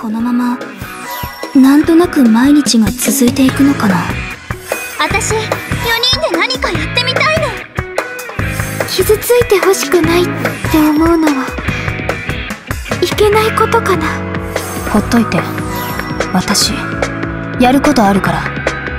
このままなんとなく毎日が続いていくのかな。 私4人で何かやってみたいの。 傷ついてほしくないって思うのはいけないことかな。 ほっといて、私やることあるから。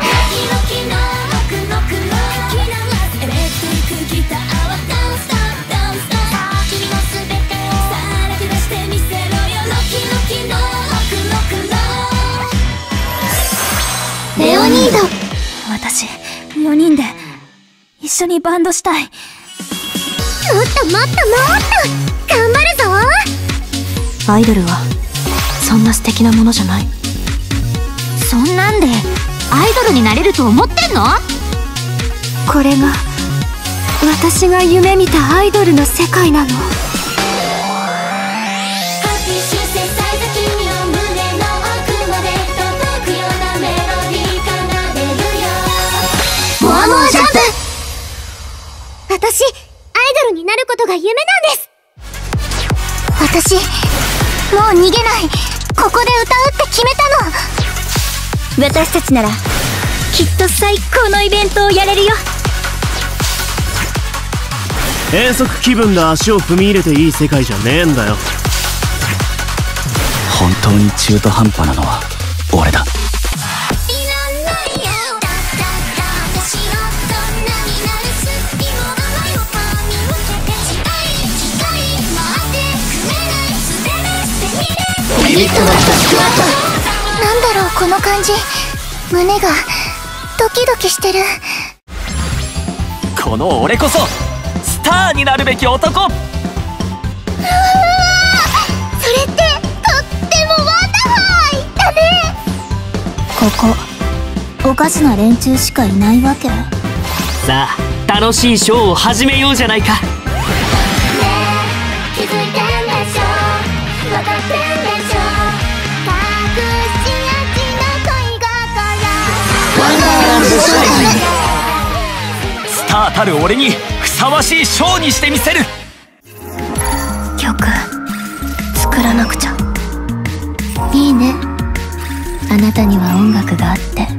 レオニード、私4人で一緒にバンドしたい。 もっともっともっと頑張るぞ。 アイドルはそんな素敵なものじゃない。 そんなんでアイドルになれると思ってんの？ これが私が夢見たアイドルの世界なの。 私、アイドルになることが夢なんです。私、もう逃げない。ここで歌うって決めたの。私たちならきっと最高のイベントをやれるよ。 遠足気分で足を踏み入れていい世界じゃねえんだよ。 本当に中途半端なのは俺だ。 なんだろうこの感じ。胸がドキドキしてる。 この俺こそスターになるべき男。 それってとってもワンダファイだね。 ここおかしな連中しかいないわけ。 さあ楽しいショーを始めようじゃないか。 気づいてんでしょ、分かってんでしょ、隠し味の恋心。 スターたる俺にふさわしいショーにしてみせる。 曲作らなくちゃ。 いいね、あなたには音楽があって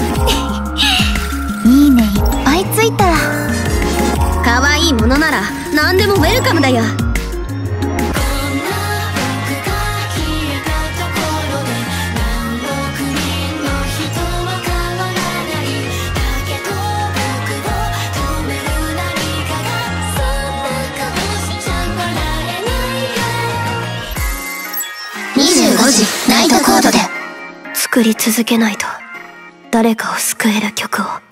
いいねいっぱいついた。 可愛いものなら何でもウェルカムだよ。 25時ナイトコードで作り続けないと誰かを救える曲を。